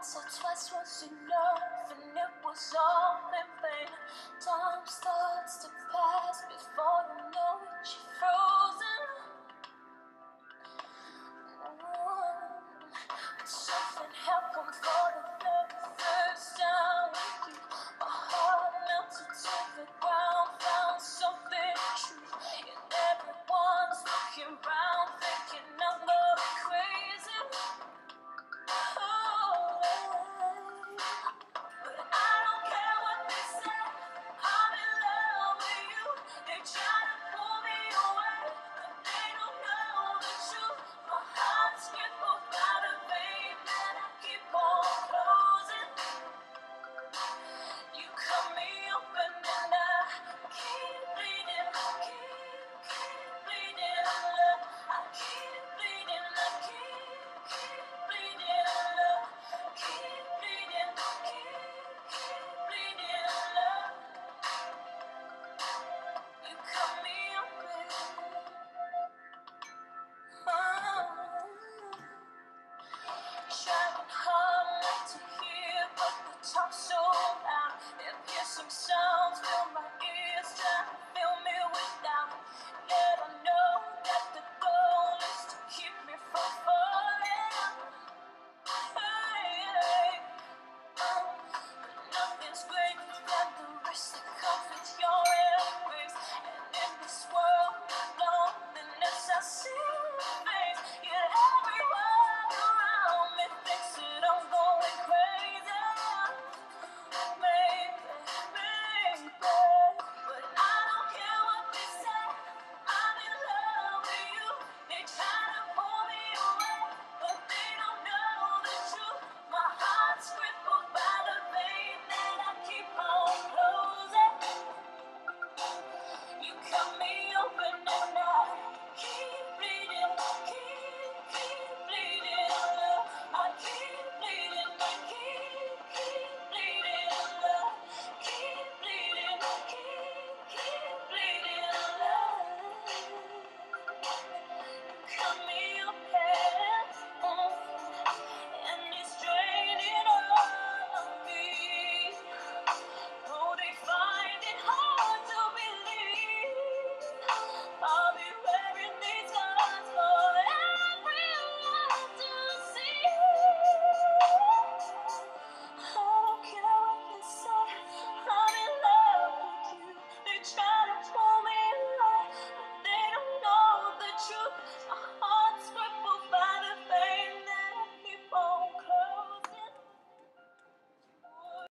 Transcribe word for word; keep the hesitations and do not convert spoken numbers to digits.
Once or twice was enough, and it was all in vain. Time starts to pass before you know it, you're frozen. But something happened for the very first time with you. My heart melted to the ground, found something true. And everyone's looking round, thinking I'm going crazy. But I don't care what they say, I'm in love with you. They try to pull me away, but they don't know the truth. My heart's crippled by the vein that I keep on closing. You cut me open and I keep bleeding, keep, keep bleeding, love. I keep bleeding, I keep, keep bleeding, love. Keep bleeding, keep, keep bleeding, love. You cut me open. Oh. Trying hard not to hear, but the talk so loud, their piercing sound.